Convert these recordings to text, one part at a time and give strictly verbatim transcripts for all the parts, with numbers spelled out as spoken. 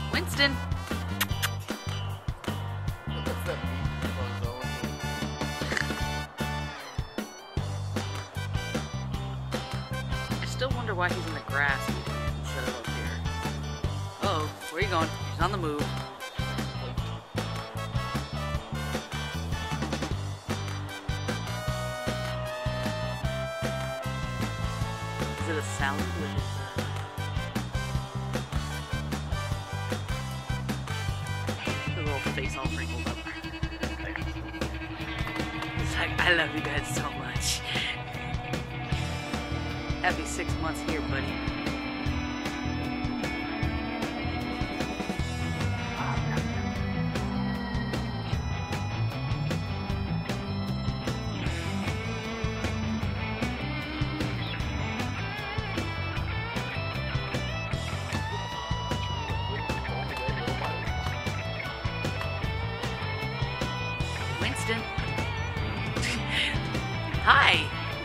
Winston! What's that beat bozo? I still wonder why he's in the grass instead of up here. Uh oh, where are you going? He's on the move. Is it a salad with his, uh... his little face all wrinkled up? It's like, I love you guys so much. Happy six months here, buddy. Winston. Hi.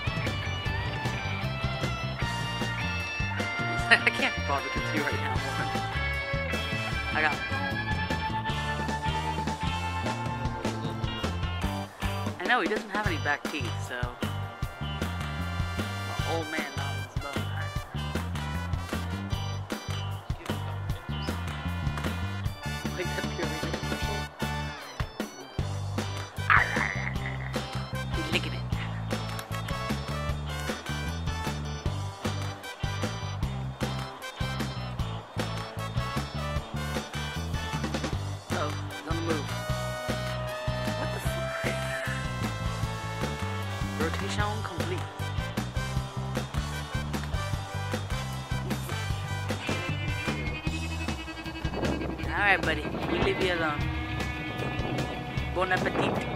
I can't bother with you right now, woman. I got. I know he doesn't have any back teeth, so. The old man knows his bone. Like that purely commercial. He's licking it. Oh, he's on the move. What the fuck? Rotation complete. Alright, buddy. We leave you alone. Bon appetit.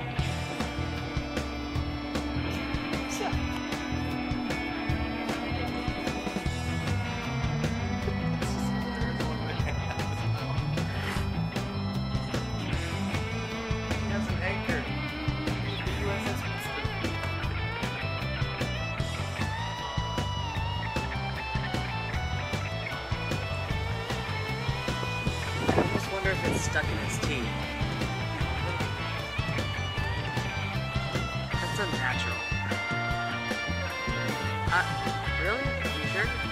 I just wonder if it's stuck in his teeth. That's unnatural. Uh, really? Are you sure?